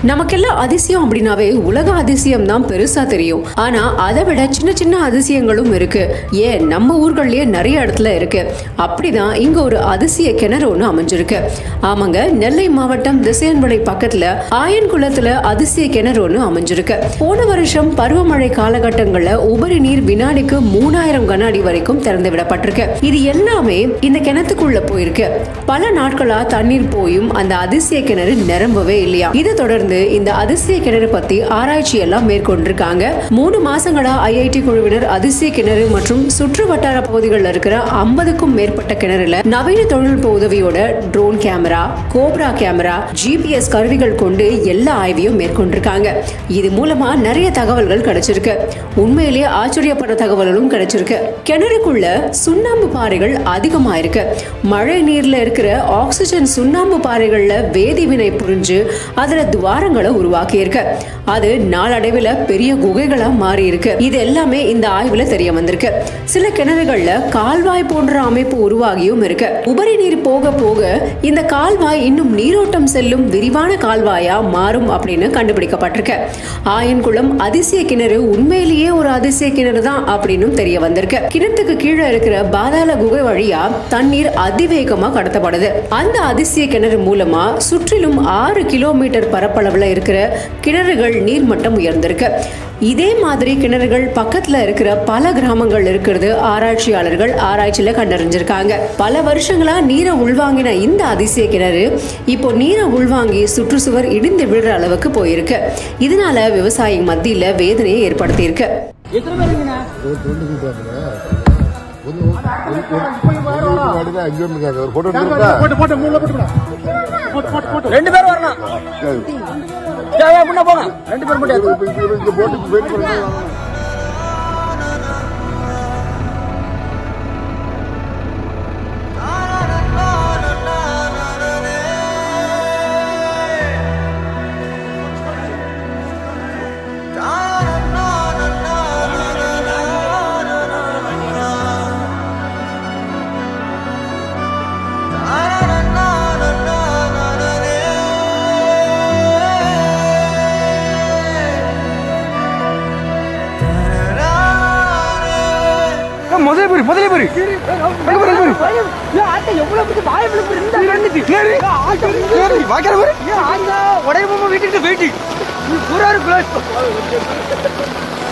நமக்கெல்லாம் அதிசயம் அப்படின்னாவே உலக அதிசயம் தான் பெருசா தெரியும். ஆனா அதை விட சின்ன சின்ன அதிசயங்களும் இருக்கு. ஏன் நம்ம ஊர்கள்லயே நிறைய இடத்துல இருக்கு. அப்படிதான் இங்க ஒரு அதிசய கிணறு ஒண்ணு அமைஞ்சிருக்கு. ஆமாங்க, நெல்லை மாவட்டம் திசையன்மலை பக்கத்துல ஆயன்குளத்துல அதிசய கிணறு ஒண்ணு அமைஞ்சிருக்கு. போன வருஷம் பருவமழை காலகட்டங்கள்ல உபரி நீர் வினாடிக்கு 3000 கன அடி வரைக்கும் திறந்து விடப்பட்டிருக்கு. இது எல்லாமே இந்த கிணத்துக்குள்ள போயிருக்கு. பல நாட்களா தண்ணீர் போயும் அந்த அதிசய கிணறு நிரம்பவே இல்லையா. இதை தொடர்ந்து இந்த அதிசய கிணறு பத்தி ஆராய்ச்சி எல்லாம் மேற்கொண்டிருக்காங்க. 3 மாசங்களா IIT குழுவினர் அதிசய கிணறு மற்றும் சுற்று வட்டார பகுதிகளில் இருக்கிற 50க்கும் மேற்பட்ட கிணறுல நவீன தொழில்நுட்ப உதவியோட drone camera, cobra camera, GPS கருவிகள் கொண்டு எல்லா ஆய்வையும் மேற்கொண்டிருக்காங்க. இது மூலமா நிறைய தகவல்கள் கிடைச்சிருக்கு. உண்மையிலேயே ஆச்சரியப்பட்ட தகவல்களும் கிடைச்சிருக்கு. கிணறுக்குள்ள சுண்ணாம்பு பாறைகள் அதிகமா இருக்கு. மழை நீர்ல இருக்கிற ஆக்சிஜன் சுண்ணாம்பு பாறைகள்ல வேதிவினை புரிஞ்சு அதுல துவாரங்களை உருவாக்கி இருக்கு. அது நாளடைவில் பெரிய குகைகளா மாறி இருக்கு. இது எல்லாமே இந்த ஆய்வுல தெரிய வந்திருக்கு. சில கிணறுகள்ல கால்வாய் போன்ற அமைப்பு உருவாகியும் இருக்கு. உபரி நீர் போக போக இந்த கால்வாய் இன்னும் நீரோட்டம் செல்லும் விரிவான கால்வாயா மாறும் அப்படின்னு கண்டுபிடிக்கப்பட்டிருக்கு. ஆயன்குளம் அதிசய கிணறு உண்மையிலேயே ஒரு அதிசய கிணறு தான் அப்படின்னு தெரிய வந்திருக்கு. கிணத்துக்கு கீழே இருக்கிற பாதாள குகை வழியா தண்ணீர் அதிவேகமா கடத்தப்படுது. அந்த அதிசய கிணறு மூலமா சுற்றிலும் 6 கிலோமீட்டர் பரப்பளவுல இருக்கிற கிணறுகள் நீர்மட்டம் உயர்ந்திருக்கு. இதே மாதிரி கிணறுகள் பக்கத்துல இருக்கிற பல கிராமங்கள் இருக்கிறது ஆராய்ச்சியாளர்கள் ஆராய்ச்சியில கண்டறிஞ்சிருக்காங்க. பல வருஷங்களா நீரை உள்வாங்கின இந்த அதிசய கிணறு இப்போ நீரை உள்வாங்கி சுற்றுச்சுவர் இடிந்து விழுற அளவுக்கு போயிருக்கு. இதனால விவசாயி மத்தியில வேதனையை ஏற்படுத்தி இருக்கு. ரெண்டு பேரும் வரணும். முன்ன போங்க. ரெண்டு பேரும் மட்டும் முதலே போரி வீட்டுக்கு போயிட்டு